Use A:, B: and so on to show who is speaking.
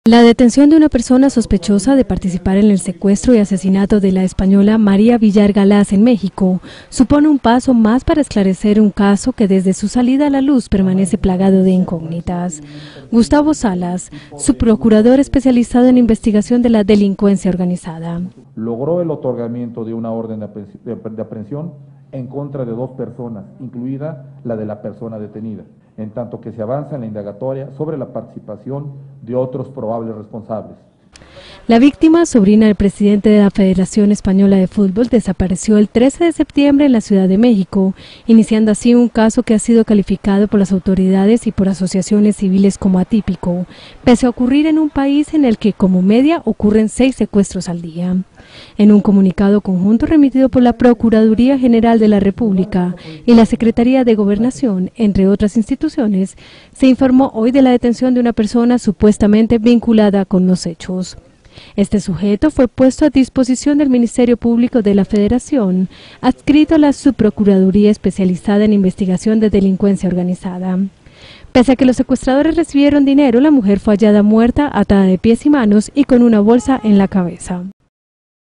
A: La detención de una persona sospechosa de participar en el secuestro y asesinato de la española María Villar Galaz en México supone un paso más para esclarecer un caso que desde su salida a la luz permanece plagado de incógnitas. Gustavo Salas, subprocurador especializado en investigación de la delincuencia organizada.
B: Logró el otorgamiento de una orden de aprehensión en contra de 2 personas, incluida la de la persona detenida, en tanto que se avanza en la indagatoria sobre la participación de otros probables responsables.
A: La víctima, sobrina del presidente de la Federación Española de Fútbol, desapareció el 13 de septiembre en la Ciudad de México, iniciando así un caso que ha sido calificado por las autoridades y por asociaciones civiles como atípico, pese a ocurrir en un país en el que como media ocurren 6 secuestros al día. En un comunicado conjunto remitido por la Procuraduría General de la República y la Secretaría de Gobernación, entre otras instituciones, se informó hoy de la detención de una persona supuestamente vinculada con los hechos. Este sujeto fue puesto a disposición del Ministerio Público de la Federación, adscrito a la Subprocuraduría especializada en investigación de delincuencia organizada. Pese a que los secuestradores recibieron dinero, la mujer fue hallada muerta, atada de pies y manos y con una bolsa en la cabeza.